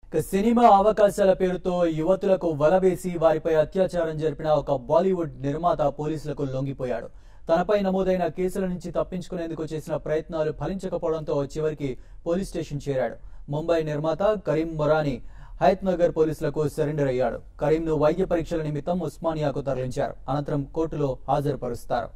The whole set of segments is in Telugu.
సినిమా అవకాశాల పేరుతో యువతులకు వలవేసి వారిపై అత్యాచారం జరిపిన ఒక బాలీవుడ్ నిర్మాత పోలీసులకు లొంగిపోయాడు. తనపై నమోదైన కేసుల నుంచి తప్పించుకునేందుకు చేసిన ప్రయత్నాలు ఫలించకపోవడంతో చివరికి పోలీస్ స్టేషన్ చేరాడు. ముంబై నిర్మాత కరీం మొరానీ హయత్నగర్ పోలీసులకు సరెండర్ అయ్యాడు. కరీంను వైద్య పరీక్షల నిమిత్తం ఉస్మానియాకు తరలించారు. అనంతరం కోర్టులో హాజరుపరుస్తారు.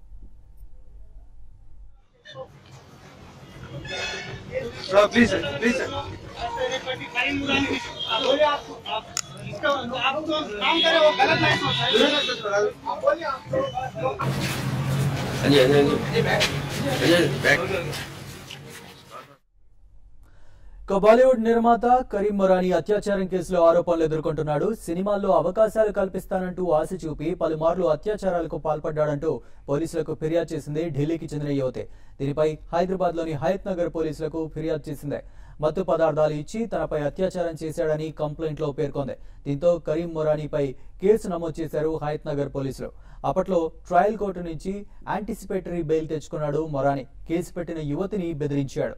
బాలీవుడ్ నిర్మాత కరీం మొరానీ అత్యాచారం కేసులో ఆరోపణలు ఎదుర్కొంటున్నాడు. సినిమాల్లో అవకాశాలు కల్పిస్తానంటూ ఆశ చూపి పలుమార్లు అత్యాచారాలకు పాల్పడ్డాడంటూ పోలీసులకు ఫిర్యాదు చేసింది ఢిల్లీకి చెందిన యువతే. దీనిపై హైదరాబాద్ లోని హయత్ నగర్ పోలీసులకు ఫిర్యాదు చేసింది. మత్తు పదార్థాలు ఇచ్చి తనపై అత్యాచారం చేశాడని కంప్లైంట్ లో పేర్కొంది. దీంతో కరీం మొరానీపై కేసు నమోదు చేశారు హయత్ నగర్ పోలీసులు. అప్పట్లో ట్రయల్ కోర్టు నుంచి యాంటిసిపేటరీ బెయిల్ తెచ్చుకున్నాడు మొరానీ. కేసు పెట్టిన యువతిని బెదిరించాడు.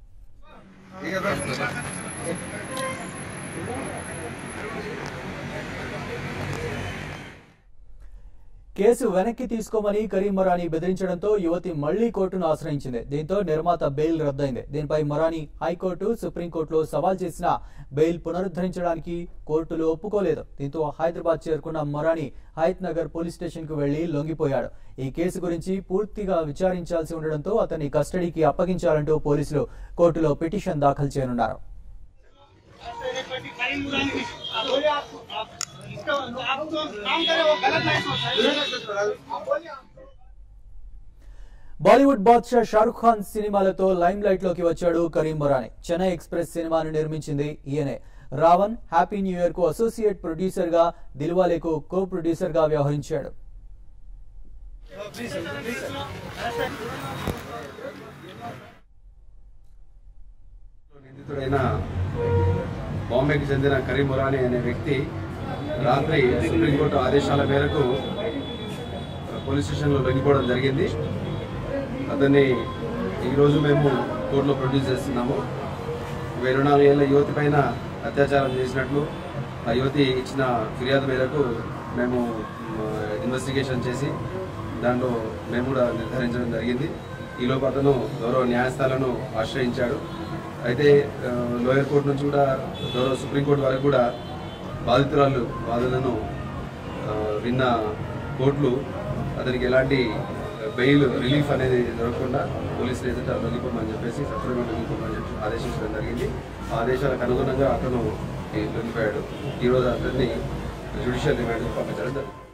కేసు వెనక్కి తీసుకోమని కరీం మొరానీ బెదిరించడంతో యువతి మళ్లీ కోర్టును ఆశ్రయించింది. దీంతో నిర్మాత బెయిల్ రద్దయింది. దీనిపై మొరానీ హైకోర్టు, సుప్రీంకోర్టులో సవాల్ చేసిన బెయిల్ పునరుద్ధరించడానికి కోర్టులు ఒప్పుకోలేదు. దీంతో హైదరాబాద్ చేరుకున్న మొరానీ హయత్ నగర్ పోలీస్ స్టేషన్ కు వెళ్లి లొంగిపోయాడు. ఈ కేసు గురించి పూర్తిగా విచారించాల్సి ఉండడంతో అతన్ని కస్టడీకి అప్పగించాలంటూ పోలీసులు కోర్టులో పిటిషన్ దాఖలు చేయనున్నారు. బాలీవుడ్ బాద్షా షారుఖ్ ఖాన్ సినిమాలతో లైమ్ లైట్ లోకి వచ్చాడు కరీం మొరానీ. చెన్నై ఎక్స్ప్రెస్ సినిమాను నిర్మించింది ఈయనే. రావణ్, హ్యాపీ న్యూ ఇయర్ కు అసోసియేట్ ప్రొడ్యూసర్ గా, దిల్వాలేకు కో ప్రొడ్యూసర్ గా వ్యవహరించాడు. బాంబేకి చెందిన కరీం మొరానీ అనే వ్యక్తి రాత్రి సుప్రీంకోర్టు ఆదేశాల మేరకు పోలీస్ స్టేషన్లో లొంగిపోవడం జరిగింది. అతన్ని ఈరోజు మేము కోర్టులో ప్రొడ్యూస్ చేస్తున్నాము. 24 ఏళ్ల యువతి పైన అత్యాచారం చేసినట్లు ఆ యువతి ఇచ్చిన ఫిర్యాదు మేరకు మేము ఇన్వెస్టిగేషన్ చేసి దాంట్లో మేము కూడా నిర్ధారించడం జరిగింది. ఈలోపు అతను గౌరవ న్యాయస్థానాలను ఆశ్రయించాడు. అయితే లోయర్ కోర్టు నుంచి కూడా గౌరవ సుప్రీంకోర్టు వరకు కూడా బాధితురాలు వాదనను విన్న కోర్టులు అతనికి ఎలాంటి బెయిల్ రిలీఫ్ అనేది దొరకకుండా పోలీసులు ఎదుట లొంగిపోమని చెప్పేసి సత్వరంగా లొంగిపోమని చెప్పి ఆదేశించడం జరిగింది. ఆ ఆదేశాలకు అనుగుణంగా అతను లొంగిపోయాడు. ఈరోజు అతన్ని జ్యుడిషియల్ రిమాండ్కి పంపించడం జరిగింది.